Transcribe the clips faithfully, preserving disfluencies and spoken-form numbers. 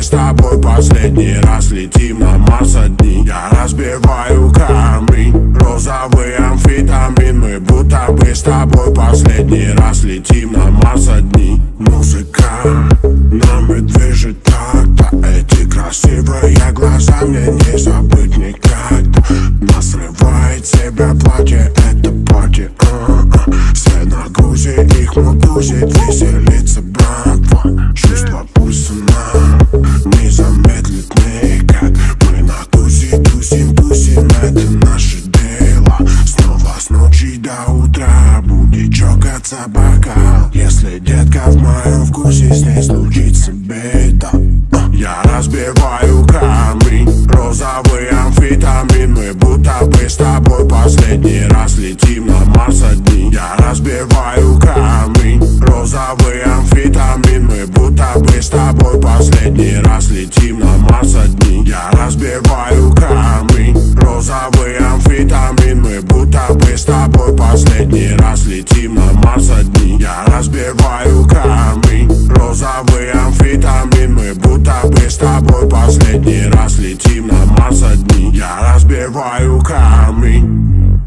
с тобой последний раз летим на Марс одни. Я разбиваю камень, розовый амфетамин. Мы будто бы с тобой последний раз летим на Марс одни. Музыка нами движет так-то, эти красивые глаза мне не забыть никогда. Нас срывает себя платье, это пати, а-а. Все на грузе, их мутузит, веселится братва. Чувство пульса нам не замедлит никак. Мы на тузе, тусим, тусим, это наше дело. Снова с ночи до утра будет чокаться бокал. Если детка в моем вкусе, с ней случится беда. Я разбиваю камень, розовый амфетамин. Мы будто бы с тобой последний раз летим на Марс одни. Я разбиваю камень, розовый амфетамин. Мы будто бы с тобой последний раз летим на Марс одни. Я разбиваю камень, розовый амфетамин. Мы будто бы с тобой последний раз летим на Марс одни. Я разбиваю камень, розовый амфетамин. Мы будто бы с тобой последний раз летим на Марс одни. Я разбиваю камень.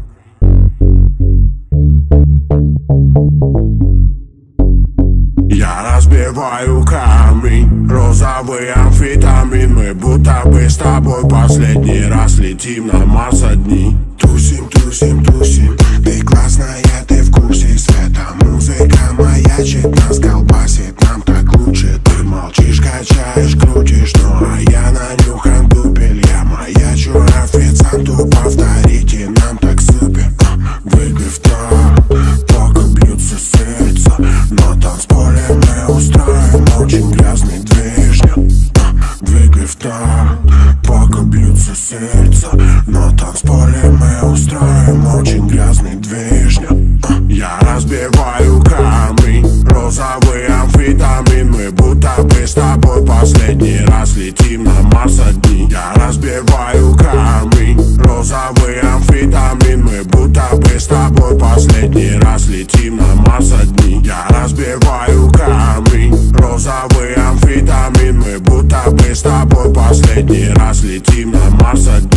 Я разбиваю камень, розовый амфетамин. Мы будто бы с тобой последний раз летим на Марс одни. Тусим, тусим, тусим, ты классная, ты в курсе света. Музыка маячит, нас колбасит, нам так лучше. Ты молчишь, качаешь, крутишь, ну а я нанюхан дупель. Я маячу официанту, повторите, нам так супер. Двигай в такт, пока бьются сердца. На танцполе мы устроим очень грязный движня. Двигай в такт, пока бьются сердца. На танцполе мы устроим очень грязный движня. Я разбиваю камень, розовый амфетамин. Мы будто бы с тобой последний раз летим на Марс одни. Я разбиваю камень, розовый амфетамин. Мы будто бы с тобой последний раз летим на Марс одни. Я разбиваю камень, розовый амфетамин. Мы будто бы с тобой последний раз летим на Марс одни.